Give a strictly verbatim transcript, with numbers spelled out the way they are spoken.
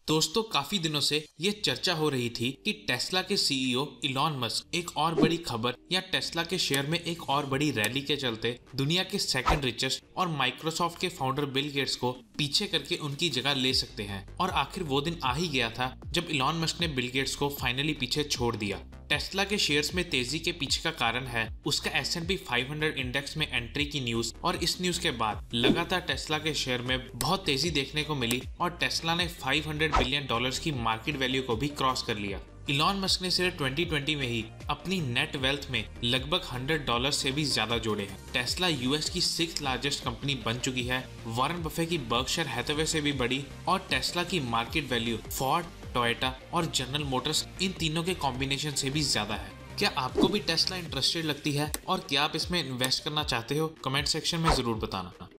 दोस्तों, काफी दिनों से ये चर्चा हो रही थी कि टेस्ला के सीईओ इलॉन मस्क एक और बड़ी खबर या टेस्ला के शेयर में एक और बड़ी रैली के चलते दुनिया के सेकंड रिचेस्ट और माइक्रोसॉफ्ट के फाउंडर बिल गेट्स को पीछे करके उनकी जगह ले सकते हैं। और आखिर वो दिन आ ही गया था जब इलॉन मस्क ने बिल गेट्स को फाइनली पीछे छोड़ दिया। टेस्ला के शेयर्स में तेजी के पीछे का कारण है उसका S and P five hundred index में एंट्री की न्यूज, और इस न्यूज के बाद लगातार टेस्ला के शेयर में बहुत तेजी देखने को मिली और टेस्ला ने पाँच सौ बिलियन डॉलर्स की मार्केट वैल्यू को भी क्रॉस कर लिया। इलॉन मस्क ने सिर्फ दो हज़ार बीस में ही अपनी नेट वेल्थ में लगभग सौ डॉलर से भी ज्यादा जोड़े हैं। टेस्ला यूएस की सिक्स लार्जेस्ट कंपनी बन चुकी है, वॉरेन बफे की बर्कशायर हैथवे से भी बड़ी, और टेस्ला की मार्केट वैल्यू फोर्ड, टोयोटा और जनरल मोटर्स इन तीनों के कॉम्बिनेशन से भी ज्यादा है। क्या आपको भी टेस्ला इंटरेस्टेड लगती है और क्या आप इसमें इन्वेस्ट करना चाहते हो? कमेंट सेक्शन में जरूर बताना।